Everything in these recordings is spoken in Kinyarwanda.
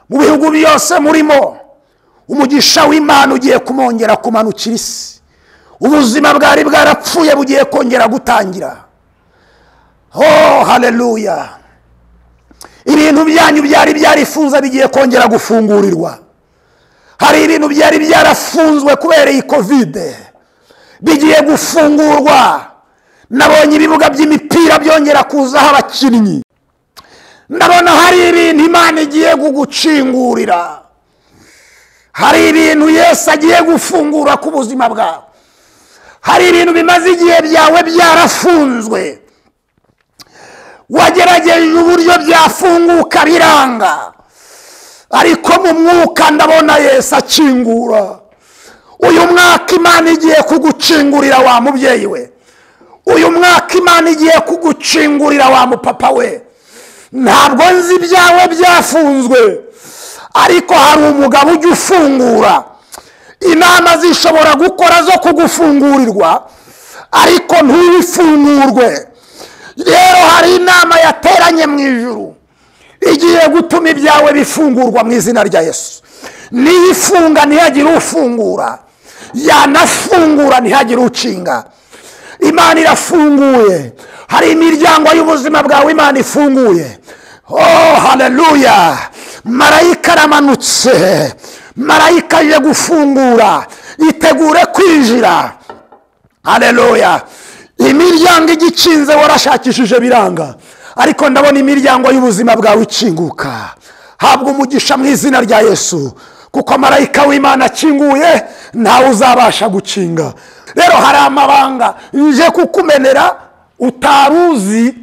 mu bihugu byose murimo umugisha w'Imana ugiye kumongera kumanukira isi. Ubuzima bwari bwarapfuye bugiye kongera gutangira. Oh haleluya. Ibintu byanyu byari byarifunze bigiye kongera gufungurirwa. Hari ibintu byari byarafunzwe kubera iyi covid bigiye gufungurwa. Nabonye ibibuga by'imipira byongera kuzaho abakinnyi. Ndabona hari ibintu Imana igiye kugucingurira. Hari ibintu Yesu agiye gufungura ku buzima bwawe. Hari ibintu bimaze igihe byawe byarafunzwe. Wagerageje uburyo byafunguka biranga. Ariko mu mwuka ndabona Yesu akingura. Uyu mwaka Imana igiye kugucingurira wa mubyeyi we. Uyu mwaka Imana igiye kugucingurira wa mupapa we. Ntabwo nzi ibyawe byafunzwe, ariko hari umugabo ujya ufungura. Inama zishobora gukora zo kugufungurirwa, ariko ntubifungurwe. Rero hari inama yateranye mu ijuru igiye gutuma ibyawe bifungurwa mu izina rya Yesu. Niyifunga ntihagire ufungura, yanafungura ntihagire ucinga. Imana irafunguye. Hari imiryango y'ubuzima bwawe Imana ifunguye. Oh haleluya. Marayika aramanutse. Marayika aje gufungura. Itegure kwinjira. Haleluya. Imiryango igikinze warashakishije biranga, ariko ndabona imiryango y'ubuzima bwawe ikinguka. Habwa umugisha mu izina rya Yesu, kuko marayika w'Imana akinguye ntawe uzabasha gukinga. Rero hari amabanga nje kukumenera utaruzi.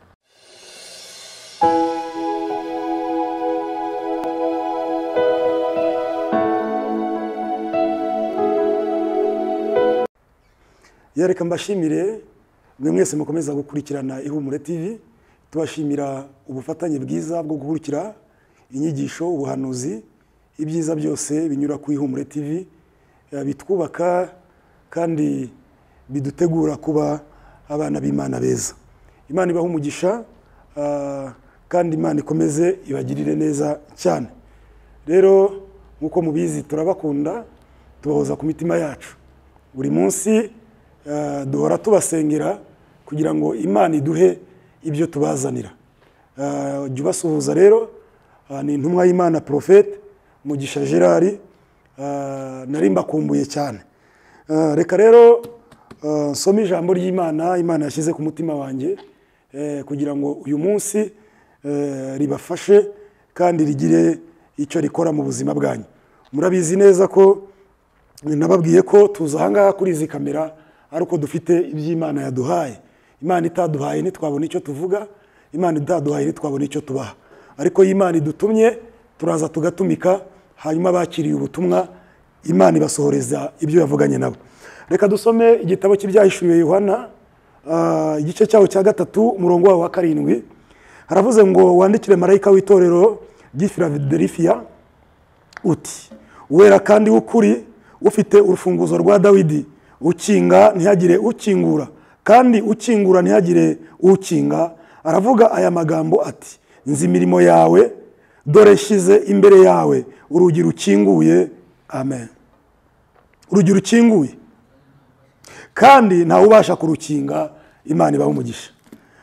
Yereka mbashimire mwe mwese mukomeza gukurikirana IHUMURE TV. Tubashimira ubufatanye bwiza bwo gukurikira inyigisho, ubuhanuzi, ibyiza byose binyura ku IHUMURE TV, bitwubaka kandi bidutegura kuba abana b'Imana beza. Imana ibaha umugisha kandi Imana ikomeze ibagirire neza cyane. Rero nkuko mubizi turabakunda, tubahoza ku mitima yacu. Buri munsi duhora tubasengera kugira ngo Imana iduhe ibyo tubazanira. Jya ubasuhuza rero, ni intumwa y'Imana Prophète Mugisha Gerard, nari mbakumbuye cyane. Reka rero nsome ijambo ry'Imana Imana yashyize ku mutima wanjye kugira ngo uyu munsi ribafashe kandi rigire icyo rikora mu buzima bwanyu. Murabizi neza ko nababwiye ko tuza ahangaha kuri izi kamera ariko dufite iby'Imana yaduhaye. Imana itaduhaye ntitwabona icyo tuvuga, Imana itaduhaye ntitwabona icyo tubaha, ariko Imana idutumye turaza tugatumika, hanyuma bakiriye ubutumwa Imana ibasohoreza ibyo yavuganye nabo. Reka dusome igitabo cy'Ibyahishuwe Yohana, igice cyaho cya 3 umurongo wa 7. Haravuze ngo wandikire marayika w'itorero ry'Ifiladelfiya uti: wera kandi w'ukuri, ufite urufunguzo rwa Dawidi, ukinga ntihagire ukingura, kandi ukingura ntihagire ukinga. Aravuga aya magambo ati: nzi imirimo yawe, dore shyize imbere yawe urugi rukinguye. Amen. Urugi rukinguye kandi ntawe ubasha kurukinga. Imana ibaha umugisha.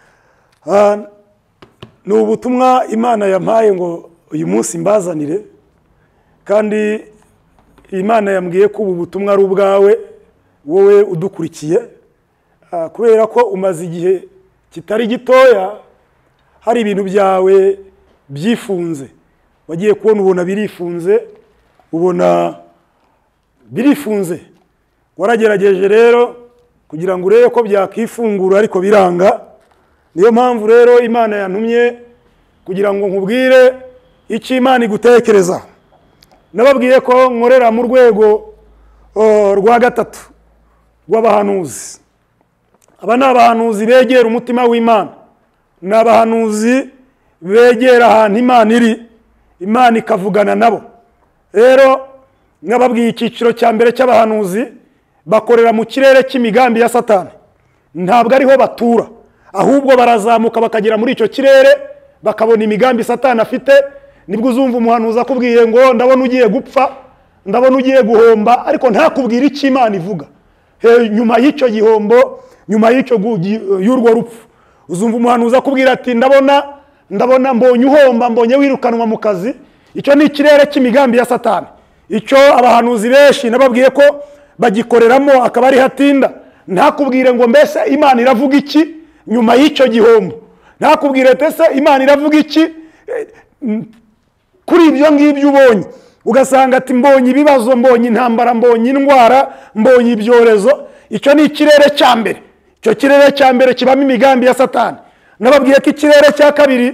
Ni ubutumwa Imana yampaye ngo uyu munsi mbazanire, kandi Imana yambwiye ko ubu butumwa ari ubwawe wowe udukurikiye, kubera ko umaze igihe kitari gitoya hari ibintu byawe byifunze. Wagiye kubona ubona birifunze, ubona birifunze. Waragerageje rero kugira ngo urebe ko byakifungura ariko biranga. Niyo mpamvu rero Imana yantumye kugira ngo nkubwire icyo Imana igutekereza. Nababwiye ko nkorera mu rwego rwa 3 rw'abahanuzi. Aba ni abahanuzi begera umutima w'Imana, ni abahanuzi begera ahantu Imana iri, Imana ikavugana nabo. Rero nababwiye icyiciro cya mbere cy'abahanuzi bakorera mu kirere cy'imigambi ya Satani. Ntabwo ariho batura, ahubwo barazamuka bakagera muri icyo kirere bakabona imigambi Satani afite nibwo uzumva umuhanuzi akubwiye ngo ndabona ugiye gupfa, ndabona ugiye guhomba, ariko ntakubwira icyo Imana ivuga. Nyuma y'icyo gihombo, nyuma y'urwo rupfu, uzumva umuhanuzi akubwira ati ndabona mbonye uhomba, mbonye wirukanwa mu kazi. Icyo ni ikirere cy'imigambi ya Satani. Icyo abahanuzi benshi nababwiye ko bagikoreramo akaba ari hatinda. Ntakubwire ngo mbese Imana iravuga iki nyuma y'icyo gihombo, ntakubwire tese Imana iravuga iki kuri ibyo ngibyo ubonye. Ugasanga ati mbonye ibibazo, mbonye intambara, mbonye indwara, mbonye ibyorezo. Icyo ni ikirere cya mbere. Icyo kirere cya mbere kibamo imigambi ya Satani. Nababwiye ko ikirere cya kabiri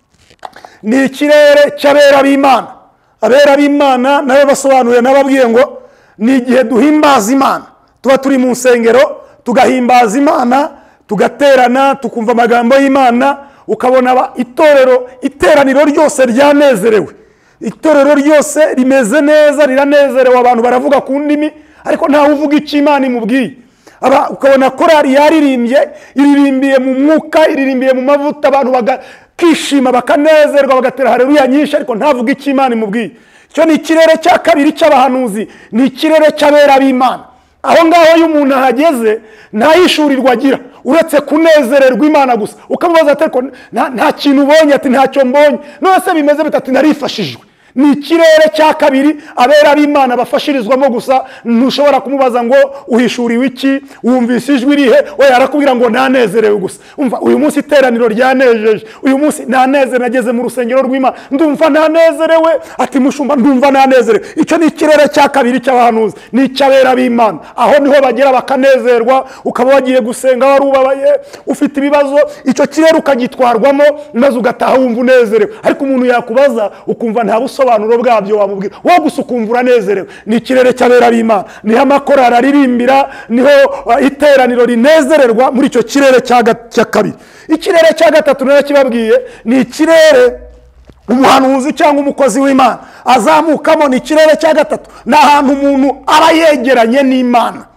ni ikirere cy'abera b'Imana. Abera b'Imana nawe basobanuye, nababwiye ngo ni igihe duhimbaza Imana, tuba turi mu nsengero tugahimbaza Imana, tugaterana, tukumva amagambo y'Imana, ukabona iteraniro ryose ryanezerewe, itorero ryose rimeze neza, riranezerewe, abantu baravuga ku ndimi, ariko ntawe uvuga icyo Imana imubwiye. Ukabona korari yaririmbye, iririmbiye mu mwuka, iririmbiye mu mavuta, abantu bakishima bakanezerwa bagatera haleluya nyinshi, ariko ntavuga icyo Imana imubwiye. Icyo ni ikirere cya kabiri cy'abahanuzi, ni ikirere cy'abera b'Imana. Aho ngaho iyo umuntu ahageze ntahishurirwa agira uretse kunezererwa Imana gusa. Ukamubaza ati nta kintu ubonye, ati ntacyo mbonye, none se bimeze bitatu narifashijwe. Ni ikirere cya kabiri abera b'Imana bafashirizwamo gusa. Ntushobora kumubaza ngo uhishuriwe iki, wumvise ijwi rihe, we arakubwira ngo nanezerewe gusa. Umva uyu munsi iteraniro ryanejeje, uyu munsi nanezerewe, nageze mu rusengero rw'Imana ndumva nanezerewe, ati mushumba ndumva nanezerewe. Icyo ni ikirere cya kabiri cy'abahanuzi, ni icy'abera b'Imana. Aho niho bagera bakanezerwa, ukaba wagiye gusenga warubabaye, ufite ibibazo, icyo kirere ukagitwarwamo maze ugataha wumva unezerewe. Ariko umuntu yakubaza ukumva nta busobanuro bwabyo wamubwira, wo gusa ukumva uranezerewe. Ni ikirere cy'abera b'Imana, niho amakorari aririmbira, niho iteraniro rinezererwa muri icyo kirere cya kabiri. Ikirere cya gatatu nayo kibabwiye, ni ikirere umuhanuzi cyangwa umukozi w'Imana azamukamo. Ni ikirere cya gatatu, ni ahantu umuntu aba yegeranye n'Imana,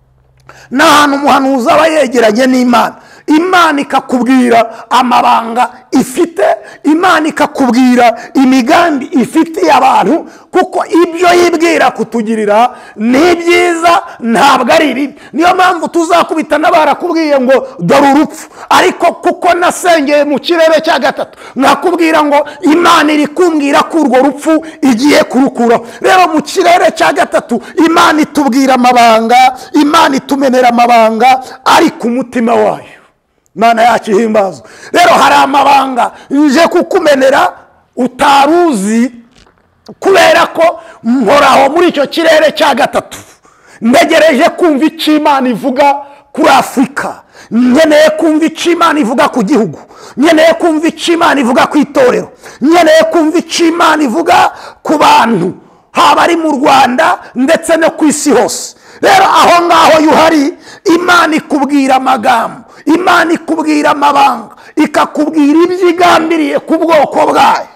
ni ahantu umuhanuzi aba yegeranye n'Imana. Imana ikakubwira amabanga ifite, Imana ikakubwira imigambi ifitiye abantu, kuko ibyo yibwira kutugirira ni byiza, ntabwo ari bibi. Niyo mpamvu tuzakubitana barakubwiye ngo dore urupfu, ariko kuko nasengeye mu kirere cya gatatu nkakubwira ngo Imana iri kumbwira ko urwo rupfu igiye kurukuraho. Rero mu kirere cya gatatu Imana itubwira amabanga, Imana itumenera amabanga ari ku mutima wayo. Imana yacu ihimbazwe. Rero hari amabanga nje kukumenera utaruzi, kubera ko mporaho muri icyo kirere cya gatatu, ntegereje kumva icyo Imana ivuga kuri Afurika, nkeneye kumva icyo Imana ivuga ku gihugu, nkeneye kumva icyo Imana ivuga ku itorero, nkeneye kumva icyo Imana ivuga ku bantu, haba ari mu Rwanda ndetse no ku isi hose. Rero aho ngaho yuhari, Imana ikubwira amagambo, Imana ikubwira amabanga, ikakubwira ibyigambiriye ku bwoko bwayo.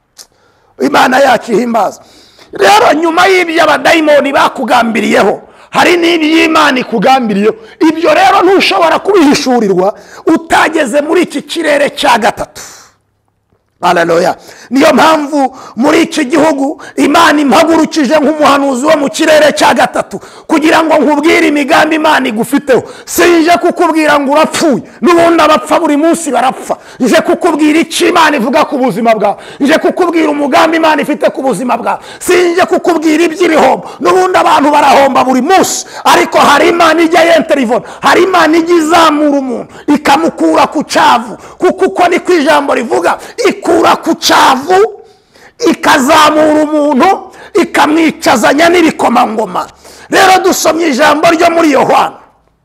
Imana yacu ihimbaza. Rero nyuma y'ibyo abadayimoni bakugambiriyeho, hari n'iby'Imana ikugambiriyeho. Ibyo rero ntushobora kubihishurirwa utageze muri iki kirere cya gatatu. Haleluya. Niyo mpamvu muri iki gihugu Imana impagurukije nk'umuhanuzi wo mu kirere cya gatatu, kugira ngo nkubwire imigambi Imana igufiteho. Sinje kukubwira ngo urapfuye, n'ubundi abapfa buri munsi barapfa. Nje kukubwira icyo Imana ivuga ku buzima bwawe, nje kukubwira umugambi Imana ifite ku buzima bwawe. Sinje kukubwira iby'ibihombo, n'ubundi abantu barahomba buri munsi, ariko hari Imana ijya yenterivona, hari Imana ijya izamura umuntu ikamukura ku cyavu, kuko uko ni ku ijambo rivuga, ikura ku cyavu ikazamura umuntu ikamwicazanya n'ibikomangoma. Rero dusomye ijambo ryo muri Yohana.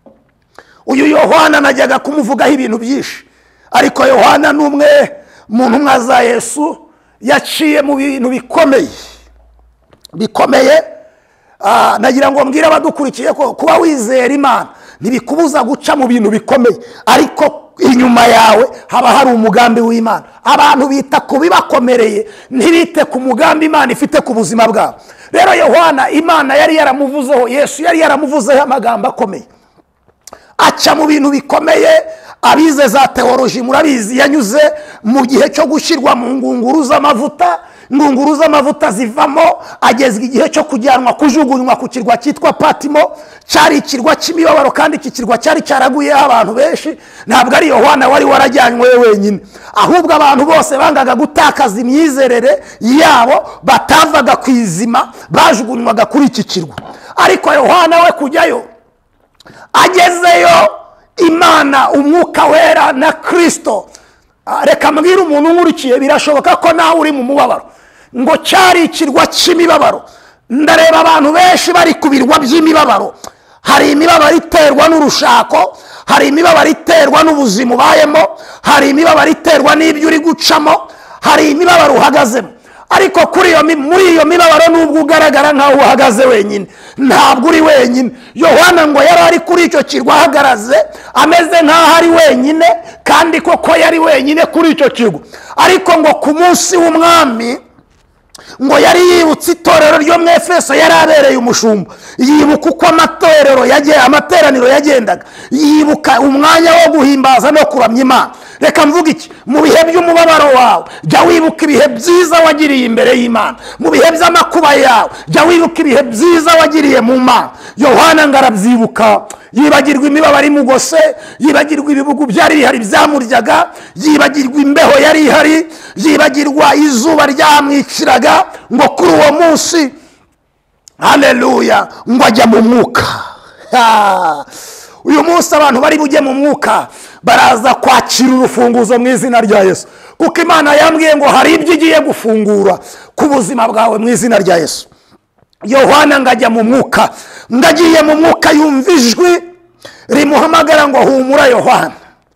Uyu Yohana najyaga kumuvugaho ibintu byinshi, ariko Yohana ni umwe mu ntumwa za Yesu yaciye mu bintu bikomeye. Nagira ngo mbwire abadukurikiye ko kuba wizera Imana ntibikubuza guca mu bintu bikomeye, ariko inyuma yawe haba hari umugambi w'Imana. Abantu bita ku bibakomereye, ntibite ku mugambi Imana ifite ku buzima bwabo. Rero Yohana Imana yari yaramuvuzeho, Yesu yari yaramuvuzeho amagambo akomeye, aca mu bintu bikomeye. Abize za teoloji murabizi, yanyuze mu gihe cyo gushyirwa mu ngunguru z'amavuta, ingunguru z'amavuta zivamo, agezwa igihe cyo kujyanwa kujugunywa ku kirwa cyitwa Patimo. Cyari ikirwa cy'imibabaro, kandi iki kirwa cyari cyaraguyeho abantu benshi. Ntabwo ari Yohana wari warajyanywe wenyine, ahubwo abantu bose bangaga gutakaza imyizerere yabo, batavaga ku izima, bajugunywaga kuri iki kirwa. Ariko Yohana we kujyayo, agezeyo Imana, umwuka wera na Kristo. Reka mbwira umuntu nkurikiye, birashoboka ko nawe uri mu mubabaro, ngo cyari ikirwa cy'imibabaro. Ndareba abantu benshi bari ku birwa by'imibabaro. Hari imibabaro iterwa n'urushako, hari imibabaro iterwa n'ubuzima ubayemo, hari imibabaro iterwa n'ibyo uri gucamo, hari imibabaro uhagazemo. Ariko muri iyo mibabaro nubwo ugaragara nkaho uhagaze wenyine, ntabwo uri wenyine. Yohana ngo yari ari kuri icyo kirwa ahagaraze, ameze nkaho ari wenyine, kandi koko yari wenyine kuri icyo kirwa. Ariko ngo ku munsi w'umwami, ngo yari yibutse itorero ryo mu Efeso yari abereye umushumba. Yibuka uko amateraniro yagendaga, yibuka umwanya wo guhimbaza no kuramya Imana. Reka mvuga iki, mu bihe by'umubabaro wawe jya wibuka ibihe byiza wagiriye imbere y'Imana. Mu bihe by'amakuba yawe jya wibuka ibihe byiza wagiriye mu Mana. Yohana ngarabyibuka, yibagirwa imibabaro imugose, yibagirwa ibibugu byari bihari byamuryaga, yibagirwa imbeho yari ihari, yibagirwa izuba ryamwiciraga. Ngo kuri uwo munsi, haleluya, ngo ajya mu mwuka. Uyu munsi abantu bari bujye mu mwuka baraza kwakira urufunguzo mu izina rya Yesu, kuko Imana yambwiye ngo hari ibyo igiye gufungura ku buzima bwawe mu izina rya Yesu. Yohana ngajya mu mwuka, ngagiye mu mwuka, yumva ijwi rimuhamagara ngo humura Yohana,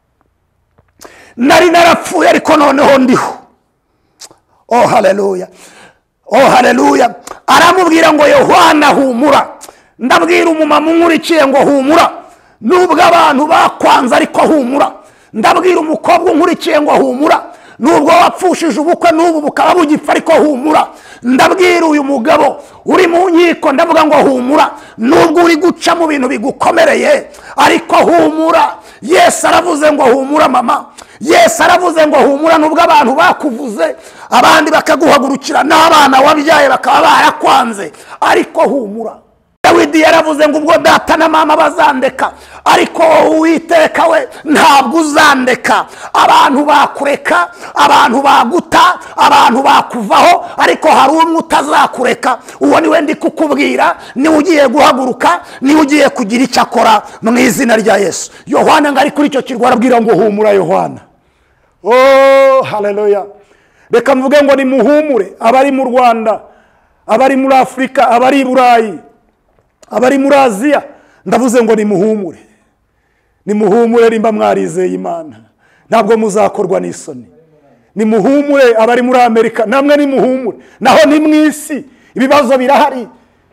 nari narapfuye ariko noneho ndiho. Oh haleluya, oh haleluya. Aramubwira ngo Yohana humura. Ndabwira umumama unkurikiye ngo humura, nubwo abantu bakwanze ariko humura. Ndabwira umukobwa unkurikiye ngo humura, nubwo wapfushije ubukwe n'ubu bukaba bugipfa ariko humura. Ndabwira uyu mugabo uri mu nkiko, ndavuga ngo humura, nubwo uri guca mu bintu bigukomereye ariko humura. Yesu aravuze ngo humura mama, Yesu aravuze ngo humura, nubwo abantu bakuvuze, abandi bakaguhagurukira, n'abana wabyaye bakaba barakwanze, ariko humura. Dawidi yaravuze ngo ubwo data na mama bazandeka, ariko Uwiteka we ntabwo uzandeka. Abantu bakureka, abantu baguta, abantu bakuvaho, ariko hari umwe utazakureka. Uwo niwe ndi kukubwira, niwe ugiye guhaguruka, niwe ugiye kugira icyo akora mu izina rya Yesu. Yohana ngari kuri icyo kirwa arabwira ngo humura Yohana. Oh haleluya. Reka mvuge ngo ni muhumure abari mu Rwanda, abari muri Afrika, abari i Burayi, abari muri Aziya. Ndavuze ngo ni muhumure, ni muhumure rimba mwarizeye Imana, ntabwo muzakorwa n'isoni. Ni muhumure abari muri Amerika, namwe ni muhumure. Naho ni mwisi ibibazo birahari,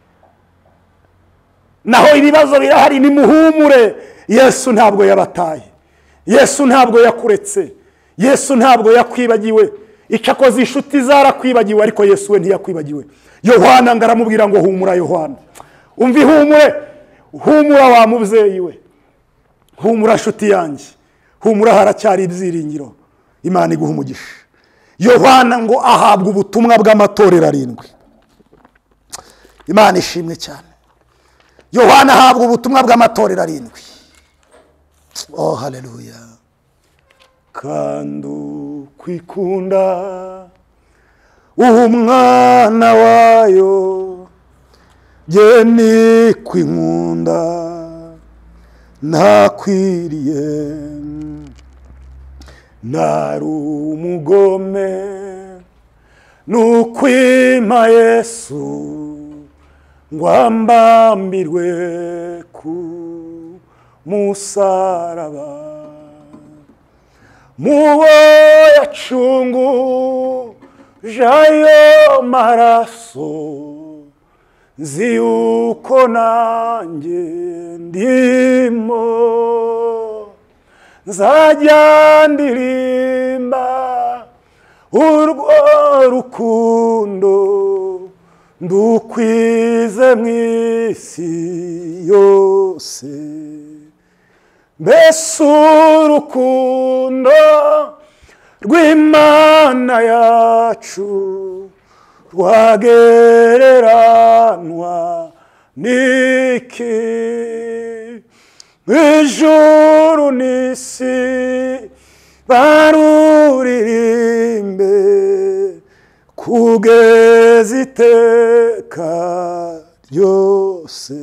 naho ibibazo birahari, ni muhumure. Yesu ntabwo yabataye, Yesu ntabwo yakuretse, Yesu ntabwo yakwibagiwe. Icyakoze inshuti zarakwibagiwe, ariko Yesu we ntiyakwibagiwe. Yohana ngaramubwira ngo humura Yohana. Umvi humure, humura wa mubyeyi we, humura nshuti yanjye, humura haracyari ibyiringiro, Imana iguha umugisha. Yohana ngo ahabwa ubutumwa bw'amatorero 7. Imana ishimwe cyane. Yohana ahabwa ubutumwa bw'amatorero 7. Oh haleluya. Kandi kwikunda umwana wayo, jeni kwinkunda nakwiriye, nari umugome nukwima Yesu ngo ambambirwe ku musaraba. Muwo yacunguje ayo maraso, nzi uko nanjye ndimo, nzajya ndirimba urwo rukundo ndukwize mu isi yose. Mbese urukundo rw'Imana yacu rwagereranwa n'iki? Ijuru n'isi baruririmbe kugeza iteka ryose.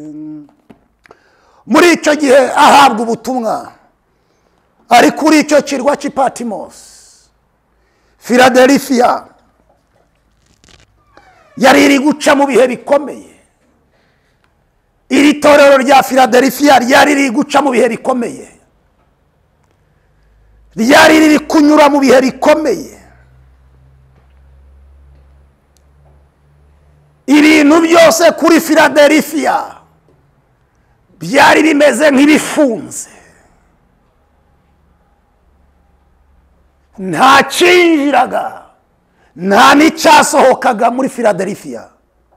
muri icyo gihe ahabwa ubutumwa ari kuri icyo kirwa cy'i Patimosi, Filadelifiya yari iri guca mu bihe bikomeye. Iri torero rya Filadelifiya ryari riri guca mu bihe bikomeye, ryari riri kunyura mu bihe bikomeye. Ibintu byose kuri Filadelifiya byari bimeze nk'ibifunze, nta cyinjiraga nta n'icyasohokaga muri Filadelifiya.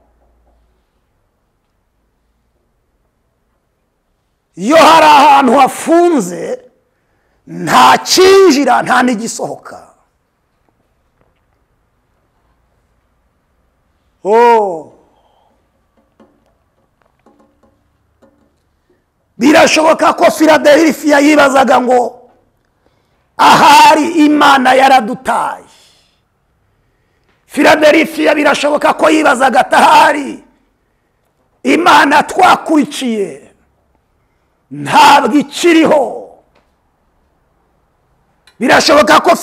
iyo hari ahantu hafunze nta cyinjira nta n'igisohoka. birashoboka ko Filadelifiya yibazaga ngo ahari Imana yaradutaye. Filadelifiya birashoboka ko yibazaga atahari Imana twakurikiye ntabwo ikiriho. birashoboka ko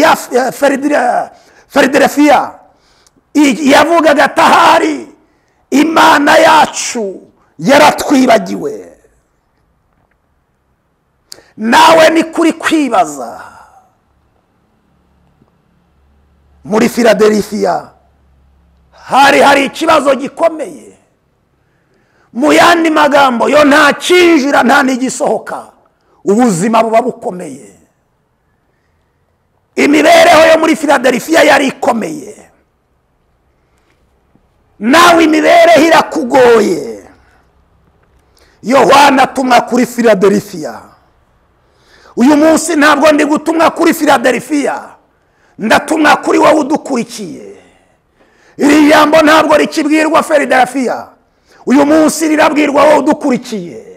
Filadelifiya yavugaga atahari Imana yacu yaratwibagiwe. nawe ni kuri kwibaza. muri Filadelifiya hari ikibazo gikomeye. mu yandi magambo yo nta cyinjira nta n'igisohoka, ubuzima buba bukomeye. imibereho yo muri Filadelifiya yari ikomeye. nawe imibereho irakugoye. Yohana atumwa kuri Filadelifiya. uyu munsi ntabwo ndi gutumwa kuri Filadelifiya, ndatumwa kuri wowe udukurikiye. iri jambo ntabwo rikibwirwa Filadelifiya, uyu munsi rirabwirwa wowe udukurikiye.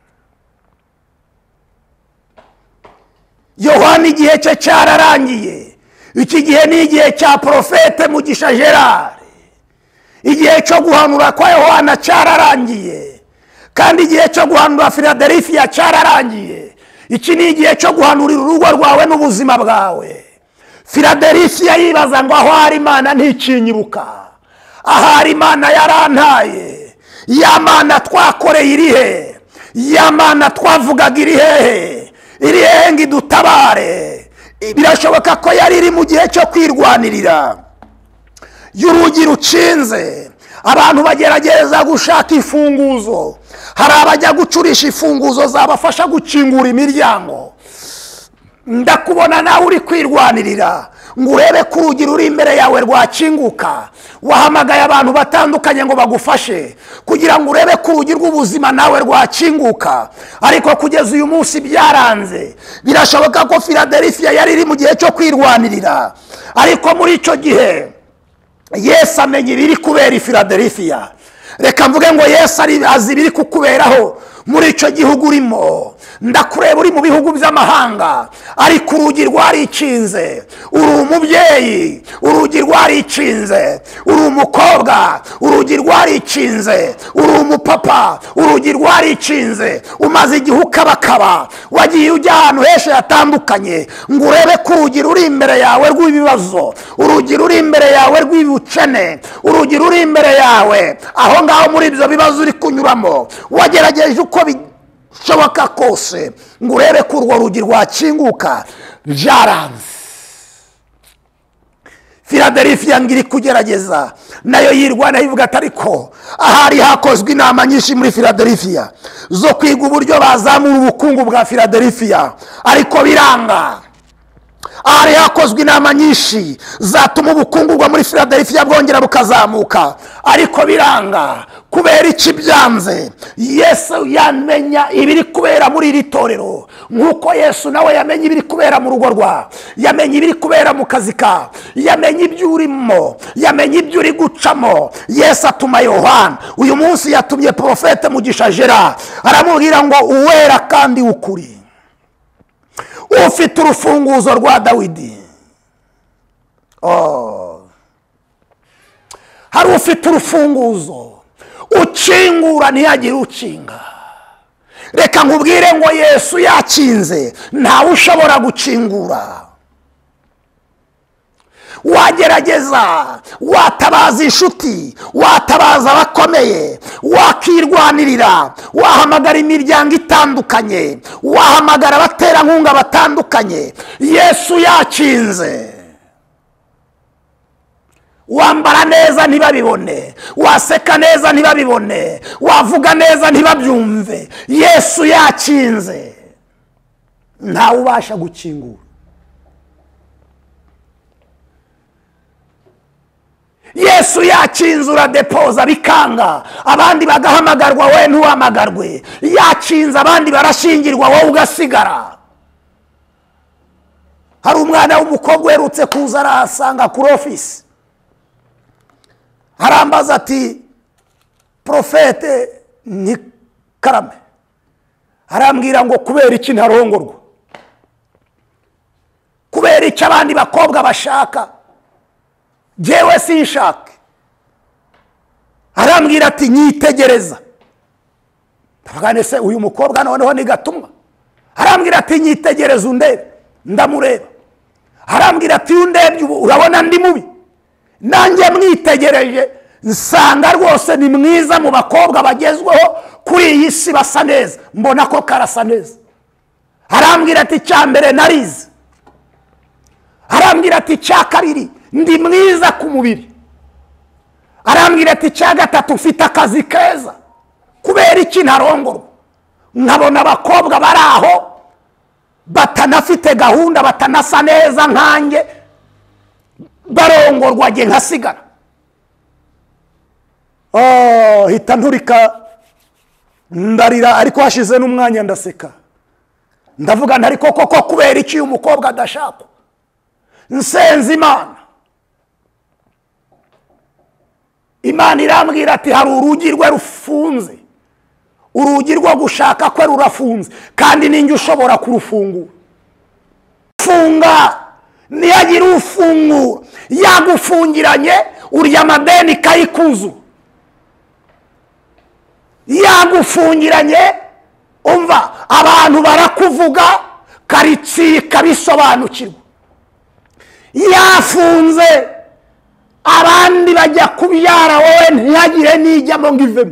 Yohana igihe cye cyararangiye. iki gihe ni igihe cya Profete Mugisha Gerard. igihe cyo guhanura kwa Yohana cyararangiye, kandi igihe cyo guhanura Filadelifiya cyararangiye. iki ni igihe cyo guhanurira urugo rwawe n'ubuzima bwawe. Filadelifiya yibaza ngo aho hari Imana ntikinyibuka, ahari Imana yarantaye, ya Mana twakoreye irihe, ya Mana twavugaga irihehe, irihehe ngo idutabare. birashoboka ko yari iri mu gihe cyo kwirwanirira. y'urugi rukinze, abantu bagerageza gushaka imfunguzo. hari abajya gucurisha imfunguzo zabafasha gukingura imiryango. ndakubona nawe uri kwirwanirira ngo urebe ko urugi ruri imbere yawe rwakinguka. wahamagaye abantu batandukanye ngo bagufashe kugira ngo urebe ko urugi rw'ubuzima nawe rwakinguka, ariko kugeza uyu munsi byaranze. birashoboka ko Filadelifiya yari iri mu gihe cyo kwirwanirira, ariko muri icyo gihe Yesu amenya ibiri kubera i Filadelifiya. reka mvuge ngo Yesu azi ibiri kukuberaho muri icyo gihugu urimo. ndakureba uri mu bihugu by'amahanga, ariko urugi rwarikinze. uri umubyeyi, urugi rwarikinze. uri umukobwa, urugi rwarikinze. uri umupapa, urugi rwarikinze. umaze igihe ukabakaba, wagiye ujya ahantu henshi hatandukanye ngo urebe ko urugi ruri imbere yawe rw'ibibazo, urugi ruri imbere yawe rw'ibukene, urugi ruri imbere yawe aho ngaho muri ibyo bibazo uri kunyuramo. wagerageje uko bishoboka kose ngo urebe ko urwo rugi rwakinguka, byaranze. Filadelifiya ngiri kugerageza nayo yirwana ivuga ati ariko ahari hakozwe inama nyinshi muri Filadelifiya zo kwiga uburyo bazamura ubukungu bwa Filadelifiya, ariko biranga. hari hakozwe inama nyinshi zatuma ubukungu bwo muri Philadelphia bwongera bukazamuka, ariko biranga. Kubera iki byanze? Yesu yamenya ibiri kubera muri iri torero, nk'uko Yesu nawe yamenye ibiri kubera mu rugo rwa, yamenye ibiri kubera mu kazi ka, yamenye ibyo urimo, yamenye ibyo uri gucamo. Yesu atuma Yohana, uyu munsi yatumye Profete Mugisha Gerard, aramubwira ngo uwera kandi w'ukuri, ufite urufunguzo rwa Dawidi. Hari ufite urufunguzo, ukingura ntiyagire ukinga. Reka nkubwire ngo Yesu yakinze, ntawe ushobora gukingura. Wagerageza, watabaza inshuti, watabaza abakomeye, wakirwanirira, wahamagara imiryango itandukanye, wahamagara abaterankunga batandukanye, Yesu yakinze. Wambara neza ntibabibone, waseka neza ntibabibone, wavuga neza ntibabyumve, Yesu yakinze. Ntawe ubasha gukingura. Yesu yakinze, uradepoza bikanga, abandi bagahamagarwa, we ntuhamagarwe. Yakinze, abandi barashingirwa, wowe ugasigara. Hari umwana w'umukobwa uherutse kuza arahasanga kuri ofisi, arambaza ati, Profete ni karame. Arambwira ngo kubera iki ntarongorwa, kubera iki abandi bakobwa bashaka, jewe sinshake. Arambwira ati nyitegereza. Tavugane se uyu mukobwa noneho ni gatumwa. Arambwira ati nyitegereza undebe. Ndamureba. Arambwira ati undebye urabona ndi mubi. Nanjye mwitegereje nsanga rwose ni mwiza mu bakobwa bagezweho kuri iyi si, basa neza, mbona ko karasa neza. Arambwira ati cyambere narize. Arambwira ati cya kabiri ndi mwiza ku mubiri. Arambwira ati cya gatatu mfite akazi keza. Kubera iki ntarongorwa? Nkabona abakobwa bari aho batanafite gahunda, batanasa neza nkanjye, barongorwa nge nkasigara. Hita nturika ndarira, ariko hashize n'umwanya ndaseka. Ndavuga ntari koko kubera iki uyu mukobwa adashakwa? Nsenze Imana. Imana irambwira ati hari urugi rwe rufunze, urugi rwo gushaka kwe rurafunze, kandi ninjye ushobora kurufungura. Funga niyagira ufungura, yagufungiranye urya amadeni kayikuzu. Yagufungiranye, umva abantu barakuvuga, karitsiye kabisobanukirwa. Yafunze, abandi bajya kubyara, wowe ntihagire nijyamo ngo ivemo.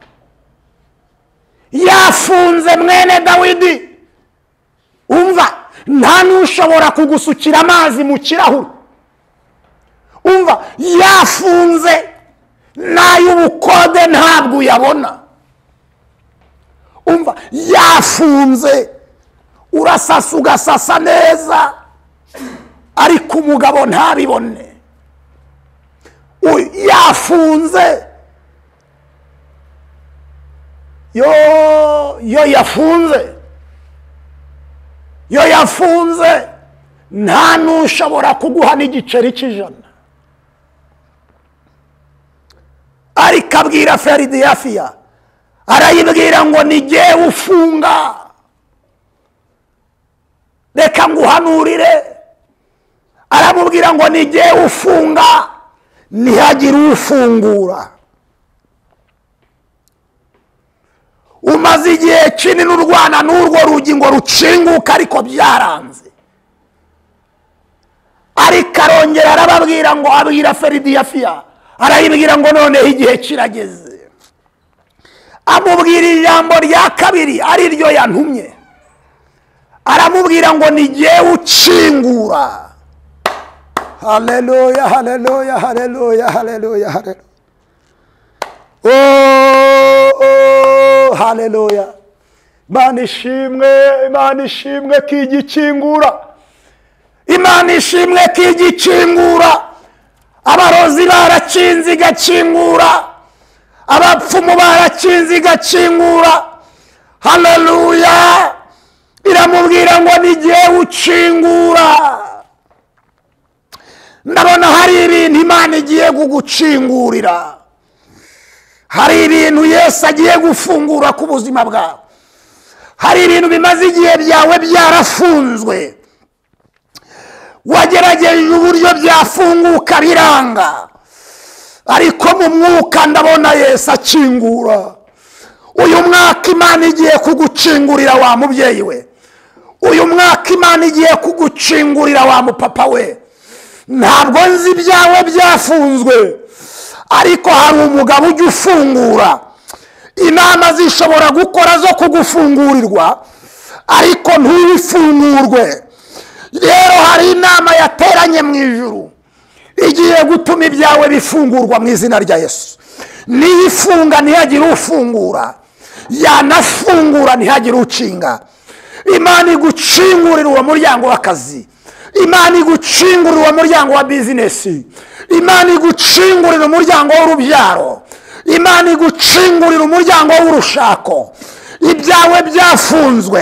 Yafunze mwene Dawidi, umva nta n'ushobora kugusukira amazi mu kirahuri. Umva yafunze, n'ay'ubukode ntabwo uyabona. Umva yafunze, urasasa ugasasa neza, ariko umugabo ntabibone. Yafunze, yo yafunze, nta n'ushobora kuguha n'igiceri cy'ijana. Ariko abwira Philadelphia, arayibwira ngo nijye ufunga. Reka nguhanurire, aramubwira ngo nijye ufunga, ntihagire ufungura. Umaze igihe kinini urwana n'urwo rugi ngo rukinguka, ariko byaranze. Ariko arongera arababwira ngo, abwira Philadelphia, arayibwira ngo noneho igihe kirageze. Amubwira ijambo rya kabiri, ari ryo yantumye. Aramubwira ngo nijye ukingura. Haleluya, haleluya, haleluya, haleluya, haleluya. Haleluya. Imana ishimwe kigikingura. Imana ishimwe ko igikingura. Abarozi barakinze igakingura, abapfumu barakinze igakingura. Haleluya! Iramubwira ngo nigiye ukingura. Ndabona hari ibintu Imana igiye kugucingurira. Hari ibintu Yesu agiye gufungura ku buzima bwawe. Hari ibintu bimaze igihe byawe byarafunzwe, wagerageje uburyo byafunguka biranga, ariko mu mwuka ndabona Yesu akingura. Uyu mwaka Imana igiye kugucingurira wa mubyeyi we. Uyu mwaka Imana igiye kugucingurira wa mupapa we. Ntabwo nzi ibyawe byafunzwe, ariko hari umugabo ujya ufungura. Inama zishobora gukora zo kugufungurirwa, ariko ntubifungurwe. Rero hari inama yateranye mu ijuru igiye gutuma ibyawe bifungurwa mu izina rya Yesu. Niyifunga ntihagire ufungura, yanafungura ntihagire ucinga. Imana igucingurira uwo muryango w'akazi, Imana igucingurira uwo muryango wa bizinesi, Imana igucingurira umuryango w'urubyaro, Imana igucingurira umuryango w'urushako. Ibyawe byafunzwe.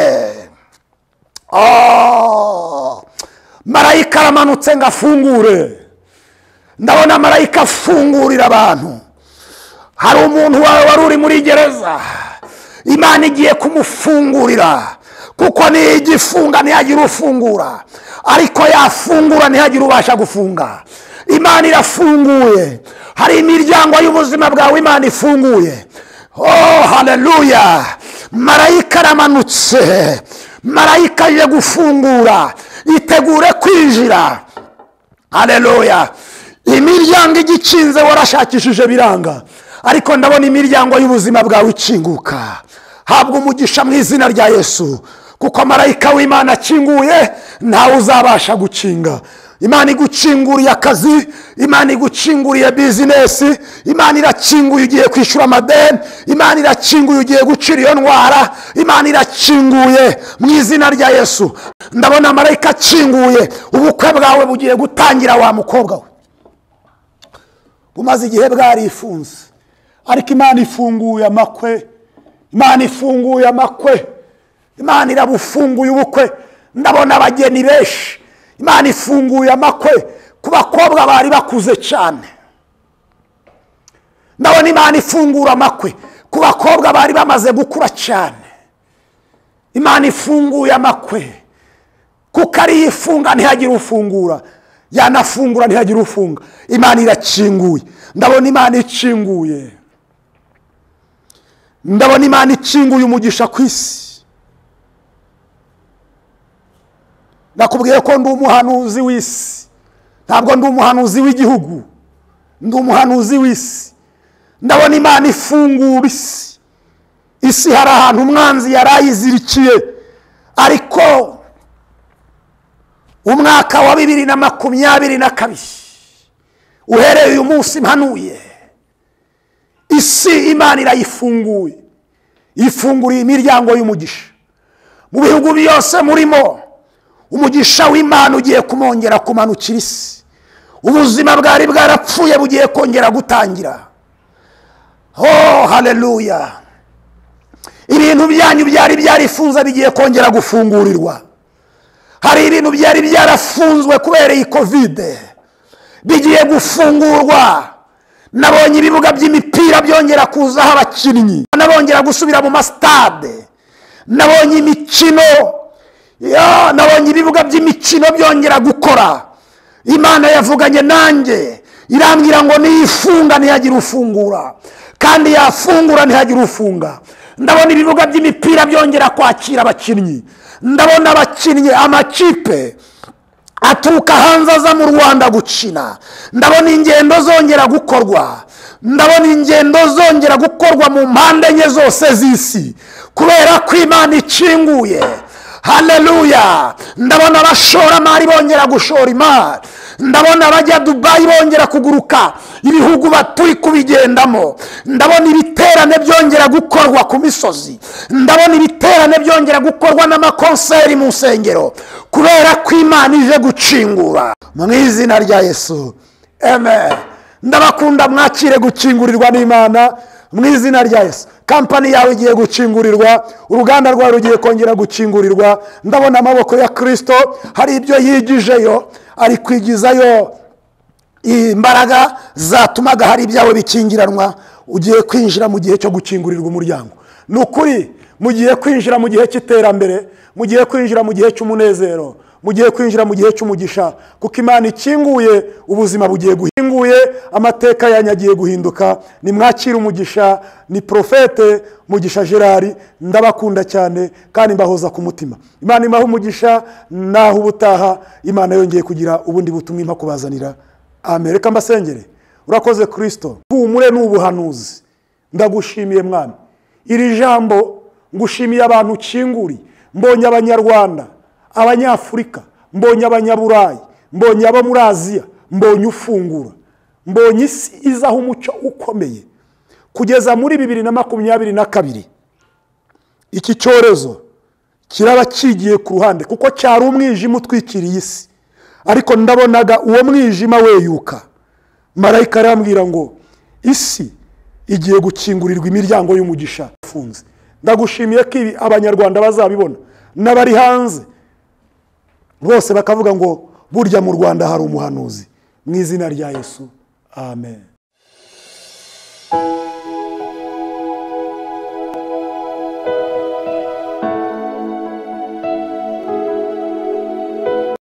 Marayika aramanutse ngo afungure. Ndabona marayika afungurira abantu. Hari umuntu wawe wari uri muri gereza, Imana igiye kumufungurira, kuko ni igifunga ntihagire ufungura, ariko yafungura ntihagire ubasha gufunga. Imana irafunguye. Hari imiryango y'ubuzima bwawe Imana ifunguye. Haleluya! Marayika aramanutse. Marayika aje gufungura. Itegure kwinjira. Haleluya! Imiryango igikinze warashakishije biranga, ariko ndabona imiryango y'ubuzima bwawe ikinguka. Habwa umugisha mu izina rya Yesu, kuko marayika w'Imana akinguye ntawe uzabasha gukinga. Imana igucinguriye akazi, Imana igucinguriye bizinesi, Imana irakinguye ugiye kwishyura amadeni, Imana irakinguye ugiye gucira iyo ndwara, Imana irakinguye mu izina rya Yesu. Ndabona marayika akinguye. Ubukwe bwawe bugiye gutangira wa mukobwa we. Bumaze igihe bwarifunze, ariko Imana ifunguye amakwe. Imana ifunguye amakwe. Imana irabufunguye ubukwe. Ndabona abageni benshi. Imana ifunguye amakwe ku bakobwa bari bakuze cyane. Ndabona Imana ifungura amakwe ku bakobwa bari bamaze gukura cyane. Imana ifunguye amakwe, kuko ari ifunga ntihagire ufungura, yanafungura ntihagire ufunga. Imana irakinguye. Ndabona Imana ikinguye. Ndabona Imana ikinguye umugisha ku isi. Nakubwiye ko ndi umuhanuzi w'isi, ntabwo ndi umuhanuzi w'igihugu, ndi umuhanuzi w'isi. Ndabona Imana ifungura isi. Isi hari ahantu umwanzi yarayizirikiye, ariko umwaka wa 2022 uhereye uyu munsi mpanuye, isi Imana irayifunguye. Ifunguriye imiryango y'umugisha. Mu bihugu byose murimo, umugisha w'Imana ugiye kumongera kumanukira isi. Ubuzima bwari bwarapfuye bugiye kongera gutangira. Haleluya! Ibintu byanyu byari byarifunze bigiye kongera gufungurirwa. Hari ibintu byari byarafunzwe kubera iyi COVID, bigiye gufungurwa. Nabonye ibibuga by'imipira byongera kuzaho abakinnyi, nabongera gusubira mu mastade. Nabonye imikino, nabonye ibibuga by'imikino byongera gukora. Imana yavuganye nanjye irambwira ngo niyifunga ntihagire ufungura, kandi yafungura ntihagire ufunga. Ndabona ibibuga by'imipira byongera kwakira abakinnyi. Ndabona abakinnyi, amakipe aturuka hanze aza mu Rwanda gukina. Ndabona ingendo zongera gukorwa. Ndabona ingendo zongera gukorwa mu mpande enye zose z'isi, kubera ko Imana ikinguye. haleluya. Ndabona abashoramari bongera gushora imari, ndabona abajya Dubai bongera kuguruka ibihugu baturi kubigendamo, ndabona ibiterane byongera gukorwa ku misozi, ndabona ibiterane byongera gukorwa n'amakonseri mu nsengero, kubera ko Imana ije gucingura mu izina rya Yesu, amen. Ndabakunda, mwakire gukingurirwa n'Imana mu izina rya Yesu. Kampani yawe igiye gukingurirwa, uruganda rwawe rugiye kongera gukingurirwa. Ndabona amaboko ya Kristo, hari ibyo yigijeyo, ari kwigizayo imbaraga zatumaga hari ibyawe bikingiranwa. Ugiye kwinjira mu gihe cyo gukingurirwa umuryango. Ni ukuri, mugiye kwinjira mu gihe cy'iterambere, mugiye kwinjira mu gihe cy'umunezero, mugiye kwinjira mu gihe cy'umugisha, kuko Imana ikinguye, ubuzima bugiye guhinguye, amateka yanyu agiye guhinduka. Ni mwakira umugisha. Ni Profete Mugisha Gerard, ndabakunda cyane kandi mbahoza ku mutima. Imana imaha umugisha, naho ubutaha Imana yongeye kugira ubundi butumwa impa kubazanira. Amen. Reka mbasengere. Urakoze Kristo, humure n'ubuhanuzi. Ndagushimiye Mwami, iri jambo ngushimiye abantu ukinguri. Mbonye Abanyarwanda, Abanyafurika, mbonye Abanyaburayi, mbonye abo muri Aziya, mbonye ufungura, mbonye isi izaho umucyo ukomeye. Kugeza muri 2022 iki cyorezo kiraba kigiye ku ruhande, kuko cyari umwijima utwikiriye isi, ariko ndabonaga uwo mwijima weyuka. Marayika arambwira ngo isi igiye gukingurirwa imiryango y'umugisha ifunze. Ndagushimiye ko ibi Abanyarwanda bazabibona, n'abari hanze bose bakavuga ngo burya mu Rwanda hari umuhanuzi. Mu izina rya Yesu, amen.